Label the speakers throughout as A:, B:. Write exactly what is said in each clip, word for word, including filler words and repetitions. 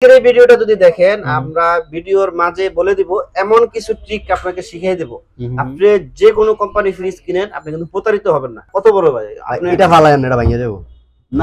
A: আজকের এই ভিডিওটা যদি দেখেন আমরা ভিডিওর মাঝে বলে দিব এমন কিছু ট্রিক আপনাকে শিখিয়ে দেব, আপনি যে কোনো কোম্পানি ফ্রিজ কিনেন আপনি কিন্তু প্রতারিত হবেন না। কত বড় ভাই আপনি
B: এটা ফালায়েন, এটা ভাঙিয়ে দেব
A: না,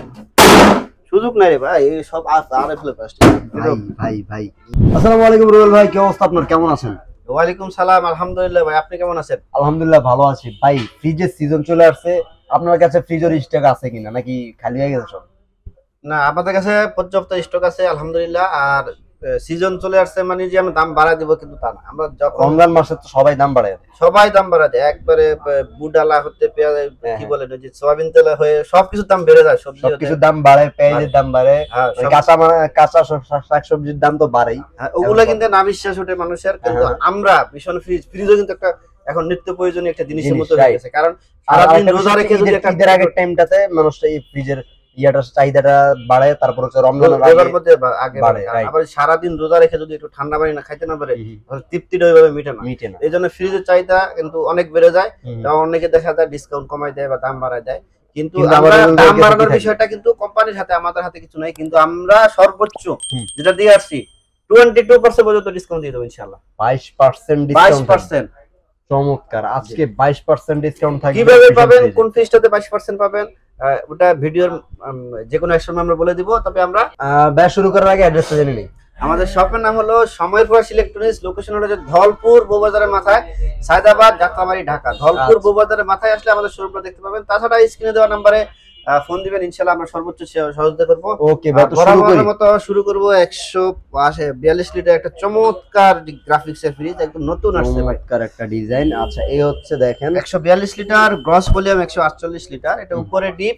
A: সুযোগ নাই রে ভাই, এই সব আরএফএল ফার্স্ট।
B: ভাই ভাই আসসালামু আলাইকুম রুবেল ভাই, কি অবস্থা আপনার, কেমন আছেন?
A: ওয়ালাইকুম সালাম, আলহামদুলিল্লাহ ভাই, আপনি কেমন আছেন?
B: আলহামদুলিল্লাহ ভালো আছি ভাই। ফ্রিজের সিজন চলে আসছে, আপনার কাছে ফ্রিজের স্টক আছে কিনা নাকি খালি হয়ে গেছে সব?
A: না, আমাদের কাছে পর্যাপ্ত স্টক আছে আলহামদুলিল্লাহ। আর সিজন চলে আসছে মানে যে আমরা দাম বাড়া দিব কিন্তু তা না, আমরা যখন
B: রমজান মাসে তো সবাই দাম বাড়ায় দেয়,
A: সবাই দাম বাড়া দেয় একবারে, বুডালা হতে পেঁয়াজ কি বলে যে সয়াবিন তেল হয়ে সবকিছু দাম বেড়ে যায়, সবজি
B: সবকিছু দাম বাড়ে, পেঁয়াজের দাম বাড়ে, কাঁচা কাঁচা শাকসবজির দাম তো বাড়েই,
A: ওগুলা কিন্তু না বিশ্বাস ওঠে মানুষের। কিন্তু আমরা ভীষণ ফ্রিজ ফ্রিজও কিন্তু একটা এখন নিত্য প্রয়োজনীয় একটা জিনিসের মতো হয়ে গেছে, কারণ সারাদিন রোজা রেখে যদি একটা
B: ঈদের আগের টাইমটাতে মানুষ এই ফ্রিজের ইয়াটার চাহিদাটা বাড়ে, তারপর হচ্ছে রমজানের
A: মধ্যে আগে বাড়ে। আবার সারাদিন রোজা রেখে যদি একটু ঠান্ডা পানি না খাইতে না পারে তৃপ্তিটা ওইভাবে মিটে না মিটে না এই জন্য ফ্রিজের চাহিদা কিন্তু অনেক বেড়ে যায়। অনেকে দেখা যায় ডিসকাউন্ট কমাই দেয় বা দাম বাড়ায় দেয়, কিন্তু আমরা দাম বাড়ানোর বিষয়টা কিন্তু কোম্পানির হাতে, আমাদের হাতে কিছু নাই। কিন্তু আমরা সর্বোচ্চ যেটা দিয়ে আসছি বাহাত্তর পার্সেন্ট পর্যন্ত ডিসকাউন্ট দিয়ে দেবো ইনশাআল্লাহ।
B: বাইশ পার্সেন্ট
A: বাইশ পার্সেন্ট
B: চমৎকার, আজকে বাইশ পার্সেন্ট ডিসকাউন্ট থাকবে।
A: কিভাবে পাবেন, কোন ফ্রিজটাতে বাইশ পার্সেন্ট পাবেন ওটা ভিডিওর যে কোনো এক সময় আমরা বলে দিব। তবে আমরা
B: ব্যয় শুরু করার আগে অ্যাড্রেসটা জেনে নিই।
A: আমাদের শপের নাম হলো সময়ের প্রকাশ ইলেকট্রনিক্স, লোকেশন হলো ধলপুর বউবাজারের মাথায়, সায়দাবাদ, যাত্রাবাড়ি, ঢাকা। ধলপুর বউবাজারের মাথায় আসলে আমাদের শোরুমটা দেখতে পাবেন। তাছাড়া স্ক্রিনে দেওয়া নম্বরে ফোন দিবেন, ইনশাআল্লাহ আমরা সর্বোচ্চ সহযোগিতা করব।
B: ওকে ভাই, তো শুরু করি।
A: মতো শুরু করব। একশো বিয়াল্লিশ লিটার একটা চমৎকার গ্রাফিক্স এর ফ্রিজ, একদম নতুন আসছে ভাই,
B: চমৎকার একটা ডিজাইন। আচ্ছা, এই হচ্ছে দেখেন
A: একশো বিয়াল্লিশ লিটার, গ্রস ভলিউম একশো আটচল্লিশ লিটার। এটা উপরে ডিপ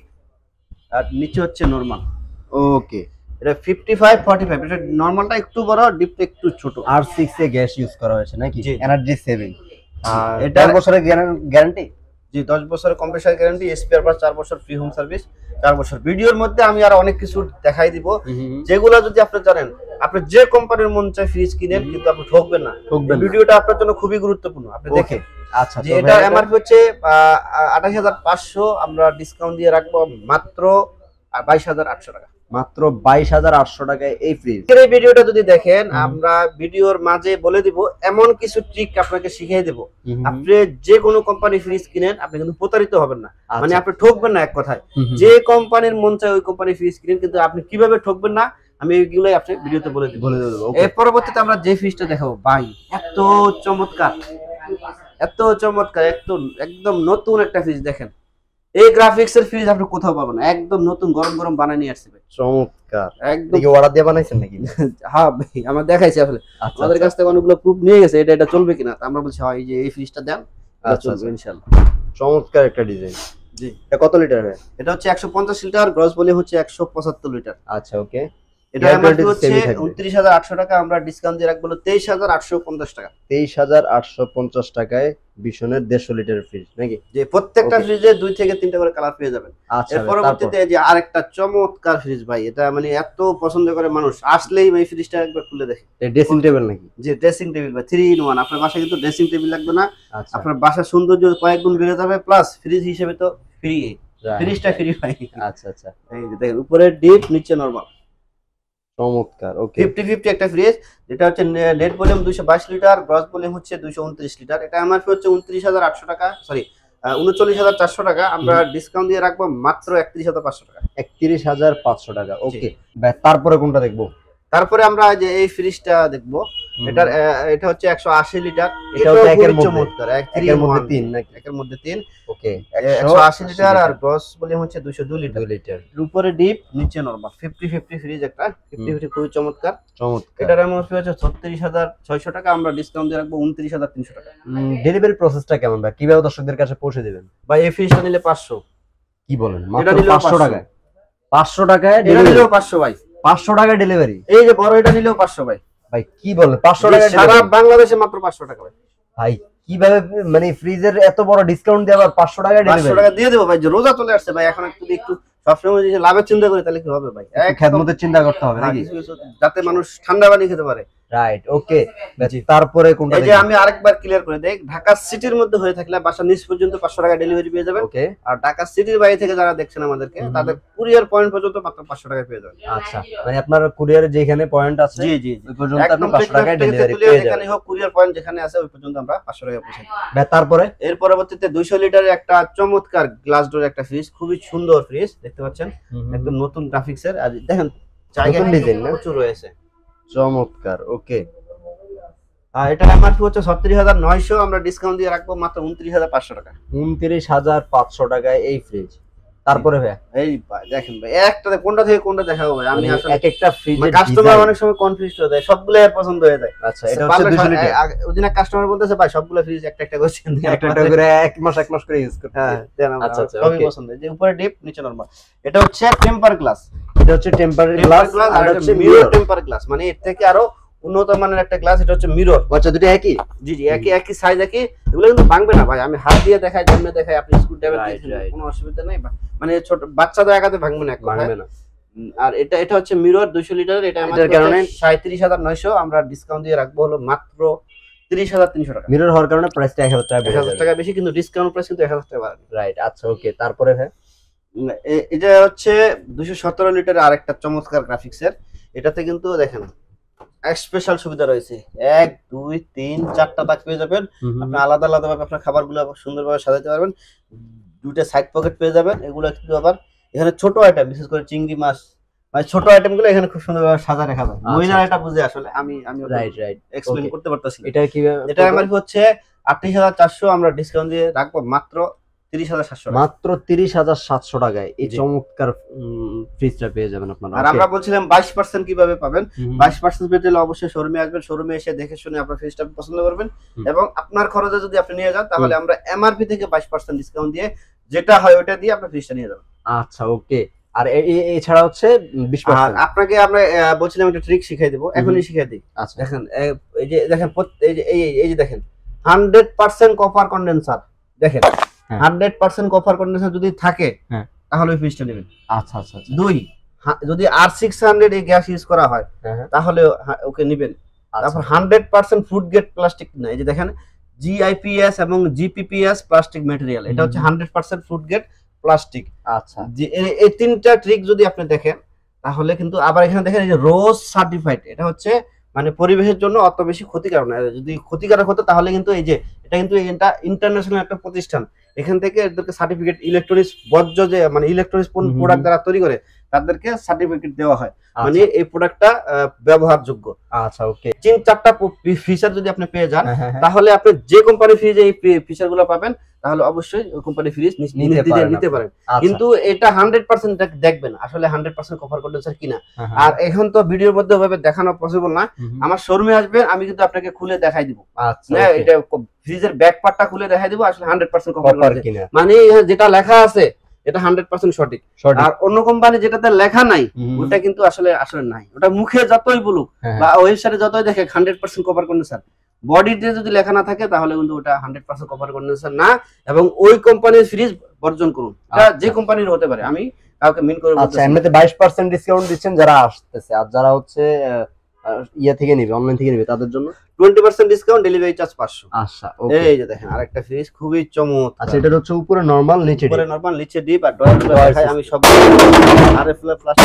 A: আর নিচে হচ্ছে নরমাল।
B: ওকে,
A: এটা পঞ্চাশ পঁয়তাল্লিশ, এটা নরমালটা একটু বড়, ডিপটা একটু ছোট।
B: R six A gas use করা হয়েছে নাকি, এনার্জি সেভিং।
A: আর
B: এটা দশ বছরের গ্যারান্টি।
A: জি, দশ বছরের কম্প্রেসার গ্যারান্টি, স্পেয়ার পার্টস চার বছর, ফ্রি হোম সার্ভিস চার বছর। ভিডিওর মধ্যে আমি আর অনেক কিছু দেখাই দিব যেগুলো যদি আপনি জানেন, আপনি যে কোম্পানির মন চায় ফ্রিজ কিনেন কিন্তু আপনি ঠকবেন না। ভিডিওটা আপনার জন্য খুবই গুরুত্বপূর্ণ, আপনি দেখেন।
B: আচ্ছা,
A: যে এটা এমআরপি হচ্ছে আঠাশ হাজার পাঁচশো, আমরা ডিসকাউন্ট দিয়ে রাখবো মাত্র বাইশ হাজার আটশো টাকা।
B: মাত্র বাইশ হাজার আটশো টাকায় এই ফ্রিজ।
A: এই ভিডিওটা যদি দেখেন আমরা ভিডিওর মাঝে বলে দিব এমন কিছু ট্রিক আপনাকে শিখিয়ে দেব, আপনি যে কোনো কোম্পানি ফ্রিজ কিনেন আপনি কিন্তু প্রতারিত হবেন না, মানে আপনি ঠকবেন না। এক কথায় যে কোম্পানির মন চায় ওই কোম্পানি ফ্রিজ কিনেন, কিন্তু আপনি কিভাবে ঠকবেন না আমি এইগুলোই আপনি ভিডিওতে বলে দিব। এর পরবর্তীতে আমরা যে ফ্রিজটা দেখাবো ভাই, এত চমৎকার, এত চমৎকার, একদম একদম নতুন একটা ফ্রিজ। দেখেন এই গ্রাফিক্স এর ফ্রিজ আপনি কোথাও পাবেন না, একদম নতুন গরম গরম বানায় নিয়ে আসছে ভাই।
B: চমৎকার,
A: একদম
B: কি অর্ডার দিয়ে বানাইছেন নাকি?
A: হ্যাঁ ভাই, আমরা দেখাইছি আসলে, আমাদের কাছ থেকে অনেকগুলো প্রুফ নিয়ে গেছে এটা এটা চলবে কিনা। আমরা বলছি হ্যাঁ এই যে এই ফ্রিজটা দেন, চলবে ইনশাআল্লাহ।
B: চমৎকার একটা ডিজাইন।
A: জি,
B: এটা কত লিটার হয়?
A: এটা হচ্ছে একশো পঞ্চাশ লিটার, গ্রস ভলিউম হচ্ছে একশো পঁচাত্তর লিটার।
B: আচ্ছা, ওকে।
A: এটা এমআরপি হচ্ছে উনত্রিশ হাজার আটশো টাকা, আমরা ডিসকাউন্ট দিয়ে রাখবো তেইশ হাজার আটশো পঞ্চাশ টাকা।
B: তেইশ হাজার আটশো পঞ্চাশ টাকায় ভিশনের দেড়শো লিটারের ফ্রিজ নাকি?
A: যে প্রত্যেকটা ফ্রিজে দুই থেকে তিনটা করে কালার পেয়ে যাবেন।
B: আচ্ছা,
A: এর পরবর্তীতে যে আরেকটা চমৎকার ফ্রিজ ভাই, এটা মানে এত পছন্দ করে মানুষ, আসলেই এই ফ্রিজটা একবার খুলে দেখে।
B: ড্রেসিং টেবিল নাকি?
A: যে ড্রেসিং টেবিল ভাই, থ্রি ইন ওয়ান। আপনার বাসায় কিন্তু ড্রেসিং টেবিল লাগবে না, আপনার বাসার সৌন্দর্য কয়েক গুণ বেড়ে যাবে, প্লাস ফ্রিজ হিসেবে তো ফ্রি, ফ্রিজটা ফ্রি ভাই।
B: আচ্ছা আচ্ছা,
A: এই যে দেখেন উপরে ডিপ নিচে নরমাল,
B: চমৎকার। ওকে,
A: ফিফটি ফিফটি একটা ফ্রিজ, যেটা হচ্ছে নেট ভলিউম দুইশো বাইশ লিটার, গ্রস ভলিউম হচ্ছে দুইশো উনত্রিশ লিটার। এটা এমআরপি হচ্ছে উনত্রিশ হাজার আটশো টাকা, সরি উনচল্লিশ হাজার চারশো টাকা, আমরা ডিসকাউন্ট দিয়ে রাখবো মাত্র একত্রিশ হাজার পাঁচশো টাকা।
B: একত্রিশ হাজার পাঁচশো টাকা। ওকে, তারপরে কোনটা দেখবো?
A: তারপরে আমরা যে এই ফ্রিজটা দেখবো, এটা এটা হচ্ছে একশো আশি লিটার,
B: এটা হচ্ছে একের মধ্যে
A: চমৎকার,
B: একের মধ্যে তিন নাকি?
A: একের মধ্যে তিন।
B: ওকে,
A: একশো আশি লিটার আর গ্রস ভলিউম হচ্ছে দুইশো দুই লিটার। উপরে ডিপ নিচে নরমাল, ফিফটি ফিফটি ফ্রিজ একটা, ফিফটি ফিফটি খুবই চমৎকার চমৎকার। এটার এমআরপি হচ্ছে ছত্রিশ হাজার ছয়শো টাকা, আমরা ডিসকাউন্ট দিয়ে রাখবো উনত্রিশ হাজার তিনশো টাকা।
B: ডেলিভারি প্রসেসটা কেমন ভাই, কিভাবে দর্শকদের কাছে পৌঁছে দিবেন?
A: ভাই এই ফ্রিজটা নিলে পাঁচশো।
B: কি বলেন, মাত্র পাঁচশো টাকায়? পাঁচশো টাকায়
A: এটা নিলেও পাঁচশো ভাই,
B: পাঁচশো টাকা ডেলিভারি।
A: এই যে বড় এটা নিলেও পাঁচশো ভাই।
B: ভাই কি বলেন, পাঁচশো টাকা
A: সারা বাংলাদেশে মাত্র পাঁচশো টাকা ভাই।
B: ভাই কিভাবে মানে ফ্রিজের এত বড় ডিসকাউন্ট দিয়ে আবার পাঁচশো টাকা ডেলিভারি?
A: পাঁচশো টাকা দিয়ে দেব ভাই, যে রোজা চলে আসছে ভাই, এখন একটু একটু সবসময় যদি লাভের চিন্তা করি তাহলে কি হবে ভাই,
B: এক খেদমতের চিন্তা করতে হবে নাকি,
A: যাতে মানুষ ঠান্ডা পানি খেতে পারে।
B: রাইট ওকে তারপরে কোনটা
A: এই যে আমি আরেকবার ক্লিয়ার করে দেই ঢাকা সিটির মধ্যে হয়ে থাকলে বাসা নিচ পর্যন্ত পাঁচশো টাকা ডেলিভারি পেয়ে যাবেন
B: ওকে
A: আর ঢাকা সিটির বাইরে থেকে যারা দেখছেন আমাদেরকে তাদের কুরিয়ার পয়েন্ট পর্যন্ত মাত্র পাঁচশো টাকা পেয়ে যাবেন
B: আচ্ছা মানে আপনার কুরিয়ারে যেখানে পয়েন্ট আছে
A: জি জি
B: ওই পর্যন্ত আপনি পাঁচশো টাকা ডেলিভারি পেয়ে যাবেন
A: যেখানে হোক কুরিয়ার পয়েন্ট যেখানে আছে ওই পর্যন্ত আমরা পাঁচশো টাকা পৌঁছে
B: দিই তারপরে
A: এর পরবর্তীতে দুইশো লিটারের একটা চমৎকার গ্লাস ডোর একটা ফ্রিজ খুবই সুন্দর ফ্রিজ দেখতে পাচ্ছেন একদম নতুন গ্রাফিক্সের আর দেখেন জায়গা ডিজাইন প্রচুর রয়েছে
B: চমৎকার ওকে
A: আর এটা এমআরপি হচ্ছে ছত্রিশ হাজার নয়শো আমরা ডিসকাউন্ট দিয়ে রাখবো মাত্র উনত্রিশ হাজার পাঁচশো টাকা
B: উনত্রিশ হাজার পাঁচশো টাকায় এই ফ্রিজ তারপরে ভাই
A: এই ভাই দেখেন ভাই একটা কোনটা থেকে কোনটা দেখাবো ভাই আমি আসলে
B: এক একটা ফ্রিজের
A: কাস্টমার অনেক সময় কনফিউজ হয়ে যায় সবগুলো পছন্দ হয়ে যায়
B: আচ্ছা এটা হচ্ছে দুইশো লিটার
A: ওদিন এক কাস্টমার বলতেছে ভাই সবগুলো ফ্রিজ একটা একটা করে
B: একটা একটা করে এক মাস এক মাস করে ইউজ করতে
A: হ্যাঁ
B: আচ্ছা আচ্ছা
A: সবই পছন্দ যে উপরে ডিপ নিচে নরমাল এটা হচ্ছে টেম্পার গ্লাস
B: এটা হচ্ছে টেম্পার গ্লাস
A: আর এটা হচ্ছে মিরর টেম্পার গ্লাস মানে এর থেকে আরো উন্নত মানের একটা গ্লাস এটা হচ্ছে মিরর
B: আচ্ছা দুটো একই
A: জি জি একই একই সাইজ একই এগুলো কিন্তু ভাঙবে না ভাই আমি হাত দিয়ে দেখাই জন্য দেখাই আপনি স্ক্রু ড্রাইভার দিয়ে কোনো অসুবিধা নেই মানে ছোট বাচ্চাদের একাতে ভাঙবে না
B: ভাঙবে না
A: আর এটা এটা হচ্ছে মিরর দুইশো লিটারের এটা আমাদের কারণে সাঁইত্রিশ হাজার নয়শো আমরা ডিসকাউন্ট দিয়ে রাখবো হলো মাত্র তিরিশ হাজার তিনশো টাকা
B: মিরর হওয়ার কারণে প্রাইসটা এক হাজার টাকা
A: এক হাজার টাকা বেশি কিন্তু ডিসকাউন্ট প্রাইস কিন্তু এক হাজার টাকা বাড়বে
B: রাইট আচ্ছা ওকে তারপরে ভাই
A: এটা হচ্ছে দুইশো সতেরো লিটারের আরেকটা চমৎকার গ্রাফিক্সের এটাতে কিন্তু দেখেন স্পেশাল সুবিধা রয়েছে এক দুই তিন চারটা তাক পেয়ে যাবেন আপনি আলাদা আলাদা ভাবে আপনার খাবারগুলো সুন্দরভাবে সাজাতে পারবেন দুইটা সাইড পকেট পেয়ে যাবেন এগুলো কিন্তু আবার এখানে ছোট আইটেম বিশেষ করে চিংড়ি মাছ মানে ছোট আইটেম গুলো এখানে খুব সুন্দরভাবে সাজা রাখা যায় মহিলারা এটা বুঝে আসলে আমি আমি
B: রাইট রাইট
A: এক্সপ্লেইন করতে পারতাছি
B: এটা কিভাবে
A: এটা আমার হচ্ছে আটত্রিশ হাজার চারশো আমরা ডিসকাউন্ট দিয়ে রাখবো মাত্র তিরিশ হাজার সাতশো
B: মাত্র তিরিশ হাজার সাতশো টাকায় এই চমৎকার ফ্রিজটা পেয়ে যাবেন আপনারা
A: আর আমরা বলছিলাম বাইশ পার্সেন্ট কিভাবে পাবেন বাইশ পার্সেন্ট পেতে হলে অবশ্যই শোরুমে আসবেন শোরুমে এসে দেখে শুনে আপনার ফ্রিজটা পছন্দ করবেন এবং আপনার খরচে যদি আপনি নিয়ে যান তাহলে আমরা এমআরপি থেকে বাইশ পার্সেন্ট ডিসকাউন্ট দিয়ে যেটা হয় ওটা দিয়ে আপনার ফ্রিজটা নিয়ে যাবেন
B: আচ্ছা ওকে আর এছাড়া হচ্ছে বিশ পার্সেন্ট
A: আপনাকে আমরা বলছিলাম একটা ট্রিক শিখাই দেবো এখনই শিখাই দিই আচ্ছা দেখেন এই যে দেখেন এই যে এই যে দেখেন হান্ড্রেড পার্সেন্ট কপার কন্ডেন্সার দেখেন হান্ড্রেড পার্সেন্ট কপার কন্ডেন্সার যদি থাকে তাহলে ওই ফ্রিজটা নেবেন
B: আচ্ছা আচ্ছা
A: দুই যদি আর সিক্স হান্ড্রেড এই গ্যাস ইউজ করা হয় তাহলে ওকে নেবেন তারপর hundred percent food grade plastic না এই যে দেখেন জিআইপিএস এবং জিপিপিএস প্লাস্টিক ম্যাটেরিয়াল এটা হচ্ছে hundred percent food grade plastic
B: আচ্ছা
A: এই তিনটা ট্রিক যদি আপনি দেখেন তাহলে কিন্তু আবার এখানে দেখেন এই যে রোজ সার্টিফাইড এটা হচ্ছে মানে পরিবেশের জন্য অত বেশি ক্ষতিকারক না যদি ক্ষতিকারক হতো তাহলে কিন্তু এই যে এটা কিন্তু এটা ইন্টারন্যাশনাল একটা প্রতিষ্ঠান এখান থেকে এদেরকে সার্টিফিকেট ইলেকট্রনিক্স বর্জ্য যে মানে ইলেকট্রনিক্স প্রোডাক্ট যারা তৈরি করে তাদেরকে সার্টিফিকেট দেওয়া হয় মানে এই প্রোডাক্টটা ব্যবহারযোগ্য
B: আচ্ছা ওকে
A: তিন চারটা ফিচার যদি আপনি পেয়ে যান তাহলে আপনি যে কোম্পানি ফ্রিজ এই ফিচার গুলো পাবেন তাহলে অবশ্যই ওই কোম্পানি ফ্রিজ নিতে পারেন কিন্তু এটা হান্ড্রেড পার্সেন্ট দেখবেন আসলে হান্ড্রেড পার্সেন্ট কভার কন্ডেন্সার কিনা আর এখন তো ভিডিওর মধ্যে ভাবে দেখানো পসিবল না আমার শোরুমে আসবেন আমি কিন্তু আপনাকে খুলে দেখাই দিব আচ্ছা এটা ফ্রিজের ব্যাক পার্টটা খুলে দেখাই দিব আসলে হান্ড্রেড পার্সেন্ট কভার কিনা মানে যেটা লেখা আছে এটা হান্ড্রেড পার্সেন্ট সঠিক আর অন্য কোম্পানি যেটাতে লেখা নাই ওটা কিন্তু আসলে আসলে নাই ওটা মুখে যতই বলুক বা ওয়েবসাইটে যতই দেখে হান্ড্রেড পার্সেন্ট কভার কন্ডেন্সার বডিতে যদি লেখা না থাকে তাহলে কিন্তু ওটা হান্ড্রেড পার্সেন্ট কভার কন্ডেন্সার না এবং ওই কোম্পানির ফ্রিজ বর্জন করুন এটা যে কোম্পানির হতে পারে আমি কাউকে মিন করে বলতেছি
B: আচ্ছা এমনিতে বাইশ পার্সেন্ট ডিসকাউন্ট দিচ্ছেন যারা আসতেছে আর যারা হচ্ছে ইয়া থেকে নেবে অনলাইন থেকে নেবে তাদের জন্য
A: twenty percent discount delivery charge পাঁচশো
B: আচ্ছা ওকে
A: এই যে দেখেন আরেকটা ফ্রিজ খুবই চমৎকার
B: আচ্ছা এটা হচ্ছে উপরে নরমাল নিচে
A: উপরে নরমাল নিচে ডিপ আর ডয়ারগুলো দেখাই আমি সব আরএফএল প্লাস্টিক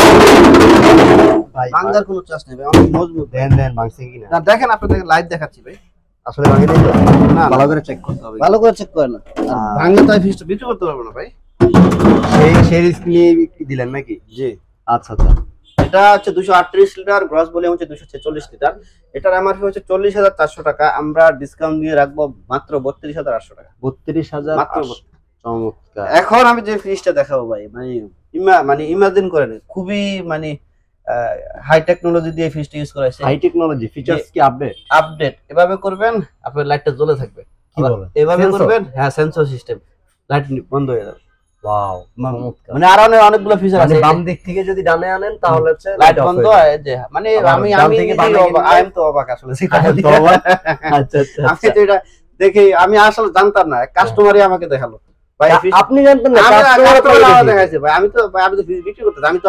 A: ভাই ভাঙার কোনো চান্স নেই ভাই অনেক মজবুত
B: দেন দেন ভাঙছে কিনা
A: না দেখেন আপনাদের লাইভ দেখাচ্ছি ভাই
B: আসলে ভাঙে নাই তো না ভালো করে চেক করতে হবে
A: ভালো করে চেক করেন না ভাঙলে তাই ফ্রিজটা বিক্রি করতে পারবো না ভাই
B: সেই সেই রিস্ক নিয়ে দিলেন নাকি
A: জি
B: আচ্ছা আচ্ছা
A: এটা হচ্ছে দুশো আটত্রিশ লিটার গ্রস ভলিউম হচ্ছে দুশো ছেচল্লিশ লিটার এটার এমআরপি হচ্ছে চল্লিশ হাজার চারশো টাকা আমরা ডিসকাউন্ট দিয়ে রাখবো মাত্র বত্রিশ হাজার আটশো টাকা
B: বত্রিশ হাজার
A: মাত্র
B: চমৎকার
A: এখন আমি যে ফ্রিজটা দেখাবো ভাই মানে মানে ইমাজিন করেন খুবই মানে হাই টেকনোলজি দিয়ে ফ্রিজটা ইউজ করা হয়েছে
B: হাই টেকনোলজি ফিচারস কি আপডেট
A: আপডেট এভাবে করবেন আপনার লাইটটা জ্বলে থাকবে
B: কি বলেন
A: এভাবে করবেন হ্যাঁ সেন্সর সিস্টেম লাইট বন্ধ হয়ে যাবে
B: ওয়াও
A: মানে আর অনেকগুলো ফিচার আছে
B: বাম দিক থেকে যদি ডানে আনেন তাহলে হচ্ছে
A: লাইট বন্ধ হয় যে মানে আমি আমি আই এম তো অবাক আসলে আচ্ছা আচ্ছা আমি তো এটা দেখি আমি আসলে জানতাম না কাস্টমারই আমাকে দেখালো ভাই
B: আপনি জানতেন না
A: কাস্টমার দেখাইছে ভাই আমি তো ভাই আমি তো বিক্রি করতে আমি তো আসলে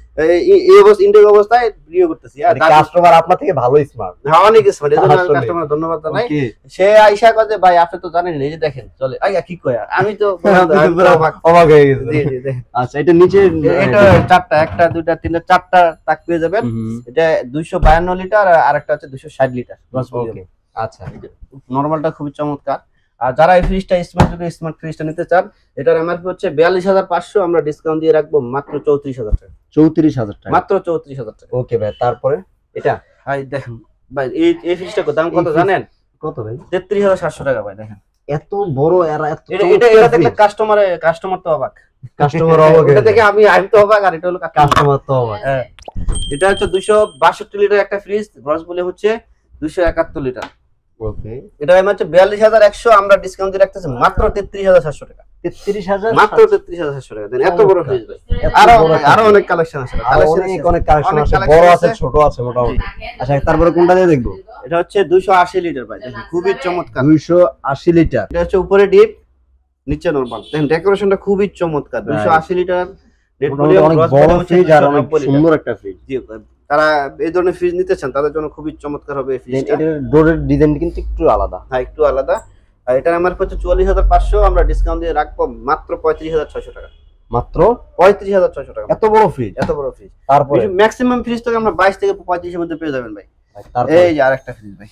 A: এই অবস্থা ইনটেক অবস্থায় ভিডিও করতেছি। আর
B: কাস্টমার আপনার থেকে ভালো স্মার্ট,
A: হ্যাঁ অনেক স্মার্ট, এজন্য আমি কাস্টমার ধন্যবাদ জানাই। সে আইসা কয় যে ভাই আপনি তো জানেন এই যে দেখেন চলে আইয়া কি কয়, আমি তো
B: অবাক হয়ে গেছি। জি জি আচ্ছা এটা নিচে
A: এটা চারটা, একটা দুইটা তিনটা চারটা তাক পেয়ে যাবেন। এটা দুইশো বায়ান্ন লিটার আর আরেকটা হচ্ছে দুইশো ষাট লিটার।
B: ওকে আচ্ছা
A: নরমালটা খুবই চমৎকার। আর যারা এই ফ্রিজটা স্মার্ট যুগে স্মার্ট ফ্রিজটা নিতে চান, এটার এমআরপি হচ্ছে বিয়াল্লিশ হাজার পাঁচশো, আমরা ডিসকাউন্ট দিয়ে রাখবো মাত্র চৌত্রিশ হাজার টাকা।
B: চৌত্রিশ হাজার টাকা,
A: মাত্র চৌত্রিশ হাজার টাকা।
B: ওকে ভাই তারপরে এটা
A: ভাই দেখেন ভাই এই এই ফ্রিজটা দাম কত জানেন?
B: কত ভাই?
A: তেত্রিশ হাজার সাতশো টাকা ভাই। দেখেন
B: এত বড় এরা এত
A: এটা এটা দেখলে কাস্টমারে কাস্টমার তো অবাক,
B: কাস্টমার অবাক,
A: এটা দেখে আমি আমি তো অবাক আর এটা হলো
B: কাস্টমার তো অবাক।
A: হ্যাঁ এটা হচ্ছে দুইশো বাষট্টি লিটার একটা ফ্রিজ, গ্রস বলে হচ্ছে দুইশো একাত্তর লিটার।
B: ওকে
A: এটা হচ্ছে বিয়াল্লিশ হাজার একশো, আমরা ডিসকাউন্ট দিয়ে রাখতেছি মাত্র তেত্রিশ হাজার সাতশো টাকা।
B: তেত্রিশ হাজার
A: মাত্র তেত্রিশ হাজার সাতশো টাকা দেন। এত বড় ফ্রিজ ভাই, আরো আরো অনেক কালেকশন আছে,
B: অনেক অনেক কালেকশন আছে, বড় আছে ছোট আছে মোটামুটি। আচ্ছা তারপরে কোনটা দিয়ে দেখবো?
A: এটা হচ্ছে দুইশো আশি লিটার ভাই, দেখেন খুবই চমৎকার।
B: দুইশো আশি লিটার,
A: এটা হচ্ছে উপরে ডিপ নিচে নরমাল। দেখেন ডেকোরেশনটা খুবই চমৎকার। দুইশো আশি লিটার নেট ভলিউম,
B: অনেক বড় ফ্রিজ আর অনেক সুন্দর একটা ফ্রিজ।
A: জি তারা এই ধরনের ফ্রিজ নিতে চান তাদের জন্য খুবই চমৎকার হবে এই ফ্রিজটা।
B: এটার ডোরের ডিজাইন কিন্তু একটু আলাদা,
A: হ্যাঁ একটু আলাদা। আর এটার এমআরপি হচ্ছে চুয়াল্লিশ হাজার পাঁচশো, আমরা ডিসকাউন্ট দিয়ে রাখবো মাত্র পঁয়ত্রিশ হাজার ছয়শো টাকা।
B: মাত্র
A: পঁয়ত্রিশ হাজার ছয়শো টাকা।
B: এত বড় ফ্রিজ,
A: এত বড় ফ্রিজ।
B: তারপরে
A: ম্যাক্সিমাম ফ্রিজ থেকে আমরা বাইশ থেকে পঁয়ত্রিশ এর মধ্যে পেয়ে যাবেন ভাই। এই যে আরেকটা ফ্রিজ ভাই,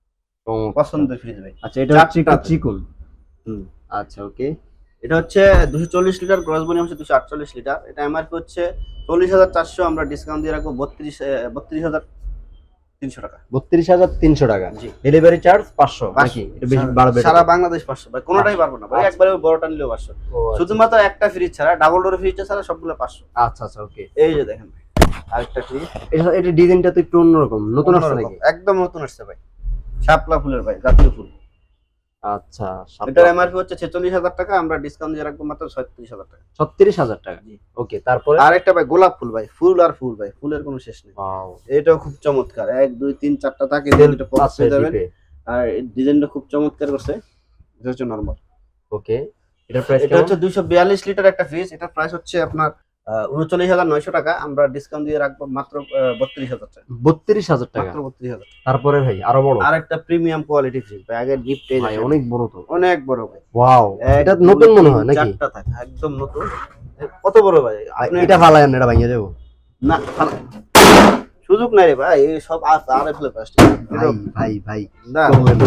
A: পছন্দের ফ্রিজ ভাই।
B: আচ্ছা এটা হচ্ছে চিকন। হুম আচ্ছা ওকে।
A: এটা হচ্ছে দুইশো চল্লিশ লিটার, গ্রস ভলিউম হচ্ছে দুইশো আটচল্লিশ লিটার। এটা এমআরপি হচ্ছে চল্লিশ হাজার চারশো, আমরা ডিসকাউন্ট দিয়ে রাখবো বত্রিশ বত্রিশ হাজার তিনশো টাকা।
B: বত্রিশ হাজার তিনশো টাকা।
A: জি
B: ডেলিভারি চার্জ পাঁচশো নাকি? এটা বেশি বাড়বে?
A: সারা বাংলাদেশ পাঁচশো ভাই, কোনোটাই পারবো না ভাই, একবারে বড়টা নিলেও পাঁচশো। শুধুমাত্র একটা ফ্রিজ ছাড়া, ডাবল ডোর ফ্রিজটা ছাড়া সবগুলো পাঁচশো।
B: আচ্ছা আচ্ছা ওকে।
A: এই যে দেখেন ভাই আরেকটা ফ্রিজ,
B: এটা এটা ডিজাইনটা তো একটু অন্যরকম, নতুন আসছে নাকি?
A: একদম নতুন আসছে ভাই, শাপলা ফুলের ভাই, জাতীয় ফুল।
B: আচ্ছা
A: এটার এমআরপি হচ্ছে ছেচল্লিশ হাজার টাকা, আমরা ডিসকাউন্ট দিয়ে রাখবো মাত্র ছত্রিশ হাজার টাকা।
B: ছত্রিশ হাজার টাকা। ওকে তারপরে
A: আরেকটা ভাই গোলাপ ফুল ভাই, ফুল আর ফুল ভাই, ফুলের কোনো শেষ নেই। এটাও খুব চমৎকার, এক দুই তিন চারটা থাকে এটা পছন্দ হয়ে যাবে। আর ডিজাইনটা খুব চমৎকার করছে। এটা হচ্ছে নরমাল।
B: ওকে এটার প্রাইস
A: এটা হচ্ছে দুইশো বিয়াল্লিশ লিটার একটা ফ্রিজ, এটার প্রাইস হচ্ছে আপনার উনচল্লিশ হাজার নয়শো টাকা, আমরা ডিসকাউন্ট দিয়ে রাখবো মাত্র বত্রিশ হাজার টাকা।
B: বত্রিশ হাজার টাকা,
A: মাত্র বত্রিশ হাজার।
B: তারপরে ভাই আরো বড়
A: আরেকটা প্রিমিয়াম কোয়ালিটি ফ্রিজ ভাই, আগে গিফট
B: ভাই অনেক বড় তো,
A: অনেক বড় ভাই।
B: ওয়াও এটা নতুন মনে হয় নাকি?
A: চারটা থাকে একদম নতুন। কত বড় ভাই, আপনি
B: এটা ফালায় না, এটা ভাঙিয়ে দেব
A: না, সুযোগ নাই রে ভাই, এই সব আরএফএল ফার্স্ট
B: ভাই ভাই ভাই
A: না।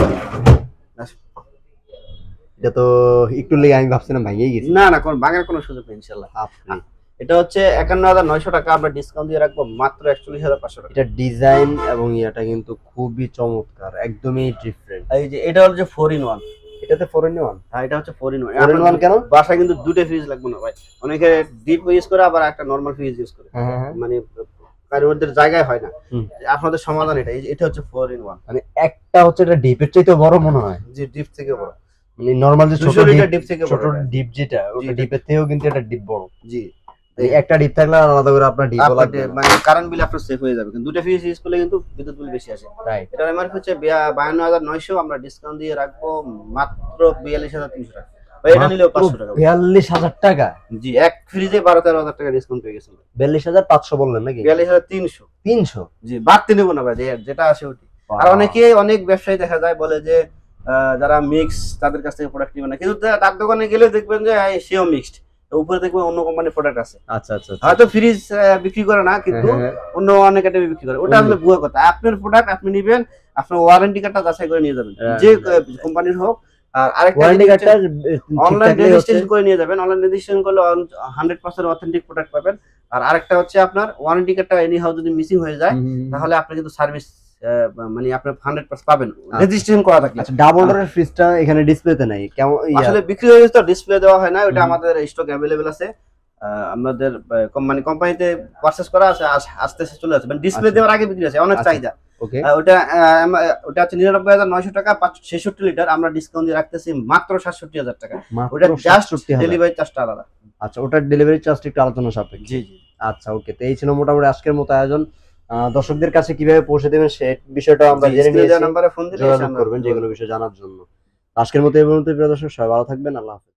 B: এটা তো একটু লেগে আমি ভাবছিলাম ভাঙিয়ে গেছি।
A: না না, কোন ভাঙার কোনো সুযোগ নেই ইনশাআল্লাহ। এটা হচ্ছে একান্ন হাজার নয়শো টাকা, আমরা ডিসকাউন্ট দিয়ে রাখবো মাত্র একচল্লিশ হাজার পাঁচশো টাকা।
B: এটা ডিজাইন এবং এটা কিন্তু খুবই চমৎকার, একদমই ডিফারেন্ট।
A: এই যে এটা হচ্ছে ফোর ইন ওয়ান।
B: এটাতে ফোর ইন ওয়ান?
A: হ্যাঁ এটা হচ্ছে four in one.
B: Four in one কেন?
A: বাসায় কিন্তু দুটো ফ্রিজ লাগবে না ভাই, অনেকে ডিপ ইউজ করে আবার একটা নরমাল ফ্রিজ ইউজ করে, মানে কারোর মধ্যে জায়গায় হয় না। আপনাদের সমাধান এটা, এটা হচ্ছে ফোর ইন ওয়ান।
B: মানে একটা হচ্ছে এটা ডিপের চাইতে বড় মনে হয়।
A: জি ডিপ থেকে বড়,
B: মানে নরমাল যে ছোট
A: ডিপ থেকে বড়,
B: ছোট ডিপ যেটা ওটা ডিপের থেকেও কিন্তু এটা ডিপ বড়।
A: জি
B: একটা ডিপ থাকলে আলাদা করে আপনার ডিপ লাগবে,
A: মানে কারেন্ট বিল আপনার সেভ হয়ে যাবে। কিন্তু দুটো ফ্রিজ ইউজ করলে কিন্তু বিদ্যুৎ বিল বেশি আসে। রাইট। এটার এমআরপি হচ্ছে বায়ান্ন হাজার নয়শো, আমরা ডিসকাউন্ট দিয়ে রাখবো মাত্র বিয়াল্লিশ হাজার তিনশো টাকা। ভাই এটা নিলেও পাঁচশো টাকা।
B: বিয়াল্লিশ হাজার টাকা?
A: জি এক ফ্রিজে বারো তেরো হাজার টাকা ডিসকাউন্ট পেয়ে গেছেন।
B: বিয়াল্লিশ হাজার পাঁচশো বললেন নাকি?
A: বিয়াল্লিশ হাজার তিনশো।
B: তিনশো? জি
A: বাড়তি নেবো না ভাই, যেটা আসে ওটি। আর অনেকে অনেক ব্যবসায়ী দেখা যায় বলে যে যারা মিক্স তাদের কাছ থেকে প্রোডাক্ট নিবে না, কিন্তু তার দোকানে গেলে দেখবেন যে সেও মিক্সড, উপরে দেখবেন অন্য কোম্পানির প্রোডাক্ট আছে।
B: আচ্ছা আচ্ছা,
A: হয়তো ফ্রিজ বিক্রি করে না কিন্তু অন্য অনেক আইটেম বিক্রি করে, ওটা আসলে ভুয়া কথা। আপনার প্রোডাক্ট আপনি নেবেন, আপনার ওয়ারেন্টি কার্ডটা যাচাই করে নিয়ে যাবেন, যে কোম্পানির হোক। আর আরেকটা ওয়ারেন্টি কার্ডটা অনলাইন রেজিস্ট্রেশন করে নিয়ে যাবেন, অনলাইন রেজিস্ট্রেশন করলে হান্ড্রেড পার্সেন্ট অথেন্টিক প্রোডাক্ট পাবেন। আর আরেকটা হচ্ছে আপনার ওয়ারেন্টি কার্ডটা এনি হাউ যদি মিসিং হয়ে যায় তাহলে আপনি কিন্তু সার্ভিস মানে আপনি হান্ড্রেড পার্সেন্ট পাবেন রেজিস্ট্রেশন করা থাকলে।
B: আচ্ছা ডাবল ডোরের ফ্রিজটা এখানে ডিসপ্লেতে নাই কেমন?
A: আসলে বিক্রি হয়ে গেছে তো, ডিসপ্লে দেওয়া হয় না, ওটা আমাদের স্টক अवेलेबल আছে, আমাদের কোম্পানি কোম্পানিতে পারচেজ করা আছে, আস্তে আস্তে চলে আসবে। মানে ডিসপ্লে দেওয়ার আগে বিক্রি আছে, অনেক চাহিদা। ওকে ওটা ওটা হচ্ছে নিরানব্বই হাজার নয়শো টাকা, ছেষট্টি লিটার, আমরা ডিসকাউন্ট দিয়ে রাখতেছি মাত্র সাতষট্টি হাজার টাকা। ওটা জাস্ট ডেলিভারি চার্জটা আলাদা। আচ্ছা ওটার ডেলিভারি চার্জটা একটু আলোচনা সাপেক্ষে। জি জি আচ্ছা ওকে। তো এই ছিল মোটামুটি আজকের মতো আয়োজন। দর্শকদের কাছে কিভাবে পৌঁছে দেবেন সেই বিষয়টা আমরা জেনে নিয়েছি, যোগাযোগ করবেন যে কোনো বিষয় জানার জন্য। আজকের মতো এই পর্যন্ত। প্রিয় দর্শক সবাই ভালো থাকবেন, আল্লাহ হাফেজ।